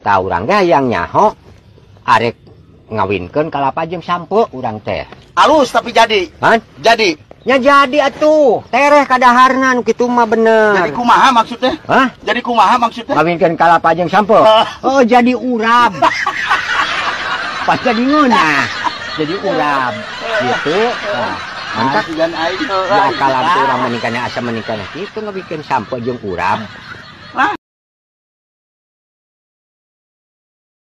Tah urang teh hayang nyaho arek ngawinkeun kalapa jeung sampo urang teh. Alus tapi jadi. Han? Jadi. Nya jadi atuh. Tereh kadaharna nu kitu mah bener. Jadi kumaha maksudnya? Hah? Jadi kumaha maksudnya? Ngawinkeun kalapa jeung sampo. Oh, jadi urab. Pas jadi ngeunah. Jadi urab. Gitu. Nah, mantap. Dan aing Ya kalam teh urang menikahnya asa menikahnya kitu ngabikeun sampo jeung urab.